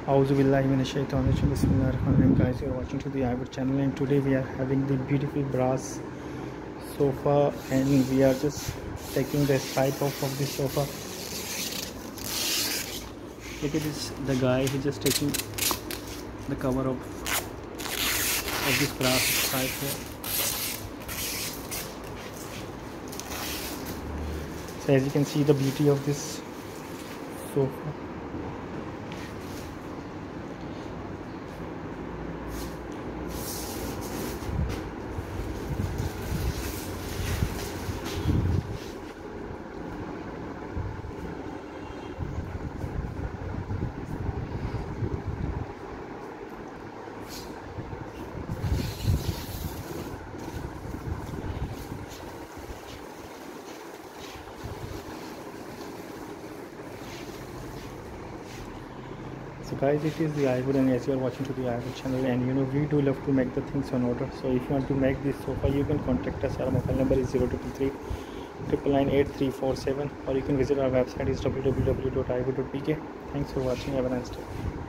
Auzubillahiminashaitanirrajim. Bismillahirrahmanirrahim. Guys, you are watching to the iWrapped channel, and today we are having the beautiful brass sofa, and we are just taking the stripe off of this sofa. Look at this, the guy, he just taking the cover of this brass stripe here. So as you can see the beauty of this sofa. So guys, it is the iWood, and as you are watching to the iWood channel, and you know we do love to make the things on order. So if you want to make this sofa, you can contact us. Our mobile number is 0333 999 8347, or you can visit our website is www.iwood.pk. Thanks for watching. Have a nice day.